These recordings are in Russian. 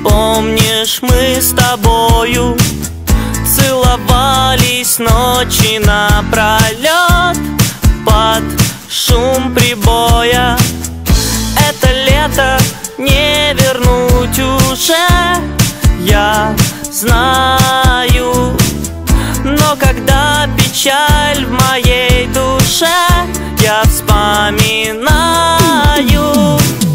Помнишь, мы с тобою целовались ночи напролет под шум прибоя. Это лето не вернуть уже, я знаю. Но когда печаль в моей душе, я вспоминаю.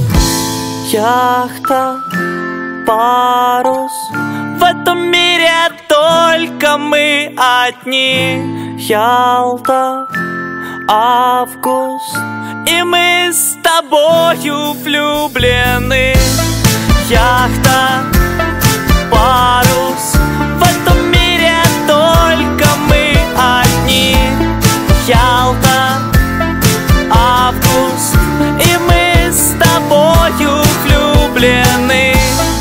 Яхта, парус, в этом мире только мы одни. Ялта, август, и мы с тобою влюблены. Яхта, парус, в этом мире только мы одни. Ялта, август, и мы с тобою влюблены.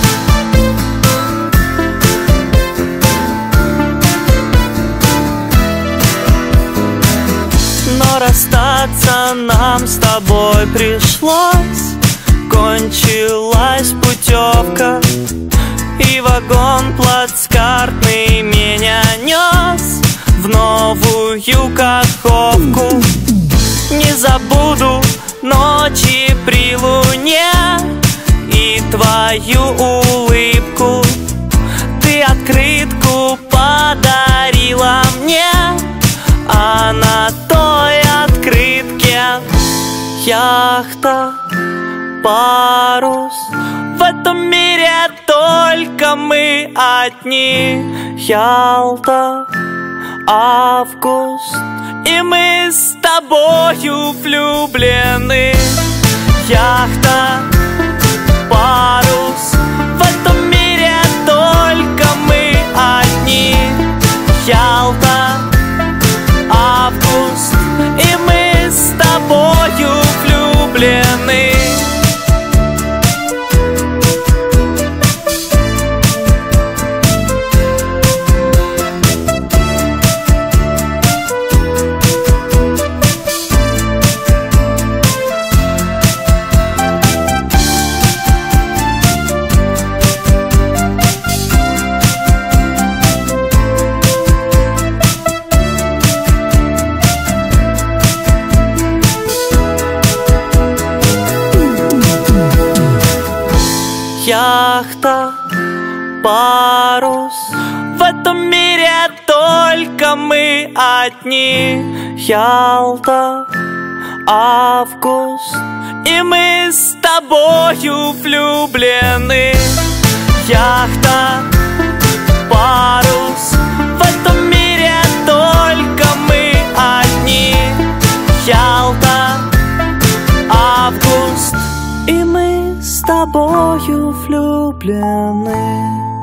Но расстаться нам с тобой пришлось. Кончилась путевка, и вагон плацкартный меня нес в новую Каховку. Не забуду ночи при луне и твою улыбку. Ты открытку подарила мне, а на той открытке яхта, парус, в этом мире только мы одни. Ялта, август, и мы с тобою влюблены. Яхта, парус, в этом мире только мы одни. Ялта, август, и мы с тобою влюблены. Яхта, парус, в этом мире только мы одни. Ялта, август, и мы с тобою влюблены. Яхта, парус, в этом мире только мы одни. Ялта, август, и мы с тобою влюблены.